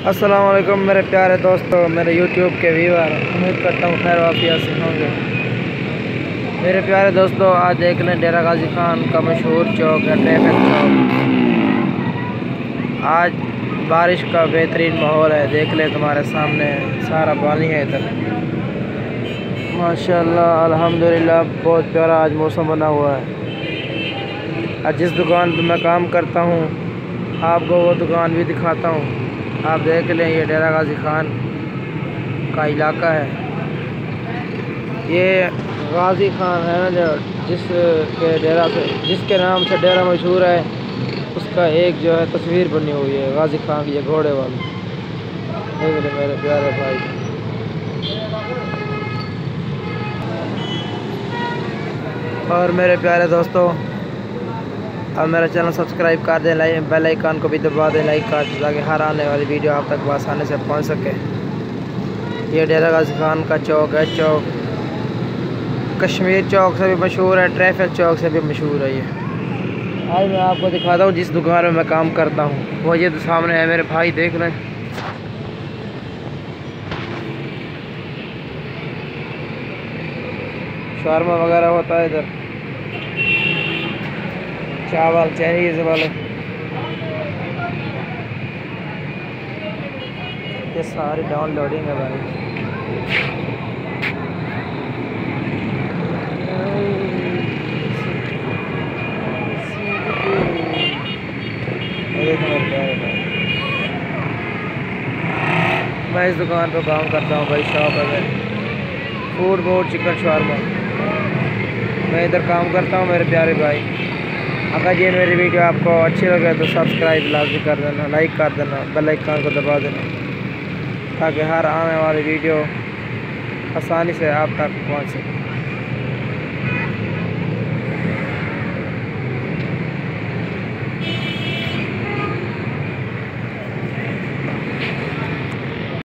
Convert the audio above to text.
अस्सलाम वालेकुम मेरे प्यारे दोस्तों, मेरे यूट्यूब के व्यूअर। उम्मीद करता हूँ खैर वाफिया से होंगे। मेरे प्यारे दोस्तों, आज देख लें डेरा गाजी खान का मशहूर चौक है ट्रैफिक चौक। आज बारिश का बेहतरीन माहौल है। देख लें तुम्हारे सामने सारा पानी है इधर। माशाल्लाह अल्हम्दुलिल्लाह, बहुत प्यारा आज मौसम बना हुआ है। आज जिस दुकान पर मैं काम करता हूँ आपको वो दुकान भी दिखाता हूँ। आप देख लें, ये डेरा गाजी खान का इलाका है। ये गाजी खान है ना, जो जिसके नाम से डेरा मशहूर है, उसका एक जो है तस्वीर बनी हुई है गाजी खान की, ये घोड़े वाली। देख लें मेरे प्यारे भाई। और मेरे प्यारे दोस्तों, अब मेरा चैनल सब्सक्राइब कर दें, बेल आइकन को भी दबा दें, लाइक कर दें, ताकि हर आने वाली वीडियो आप तक आसानी से पहुंच सके। ये डेरा गाजी खान का चौक है। चौक कश्मीर चौक से भी मशहूर है, ट्रैफिक चौक से भी मशहूर है। ये आज मैं आपको दिखाता हूँ जिस दुकान में मैं काम करता हूँ, वो ये सामने है मेरे भाई, देख लें। शर्मा वगैरह होता है इधर, चावल चाइनीज वाले, ये सारी डाउनलोडिंग है भाई। मैं इस दुकान पर काम करता हूँ भाई, शॉप है मेरी, फूड बोर्ड चिकन शर्मा। मैं इधर काम करता हूँ मेरे प्यारे भाई। अगर ये मेरी वीडियो आपको अच्छी लगे तो सब्सक्राइब लाजमी कर देना, लाइक कर देना, बेल आइकन को दबा देना, ताकि हर आने वाली वीडियो आसानी से आप तक पहुँच सके।